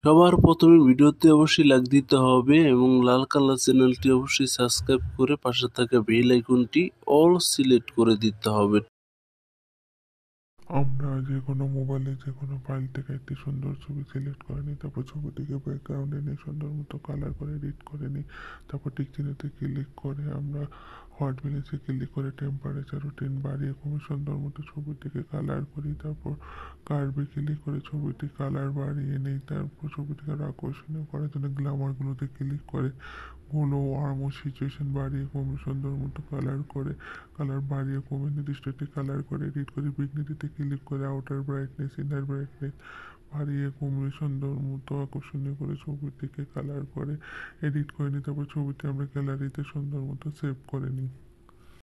সবার প্রথমে ভিডিওতে অবশ্যই লাইক দিতে হবে এবং লাল কালার চ্যানেলটি অবশ্যই সাবস্ক্রাইব করে পাশে থাকা বেল আইকনটি অল সিলেক্ট করে দিতে হবে। আমরা যে কোনো মোবাইলে যে কোনো ফাইল থেকে একটি সুন্দর ছবি সিলেক্ট করে নিই, তারপর ছবিটিকে ব্যাকগ্রাউন্ডে নিয়ে সুন্দর মতো কালার করে এডিট করে নিই। তারপর টিক চিহ্নতে ক্লিক করে আমরা হট ব্যালেন্সে ক্লিক করে টেম্পারেচার ও টেন বাড়িয়ে খুবই সুন্দর মতো ছবিটিকে কালার করি। তারপর কার্ভে ক্লিক করে ছবিটি কালার বাড়িয়ে নিই। তারপর ছবিটিকে আরও আকর্ষণীয় করার জন্য গ্ল্যামারগুলোতে ক্লিক করে কোনো ওয়ার্ম ও সিচুয়েশন বাড়িয়ে কমে সুন্দর মতো কালার বাড়িয়ে কমে নির্দিষ্ট একটি কালার করে এডিট করে বিঘ্নিটিতে ক্লিক করে আউটার ব্রাইটনেস ইনার ব্রাইটনেস বাড়িয়ে কমে সুন্দর মতো আকর্ষণীয় করে ছবিটিকে কালার করে এডিট করে নিই। তারপর ছবিটি আমরা গ্যালারিতে সুন্দর মতো সেভ করে নিই।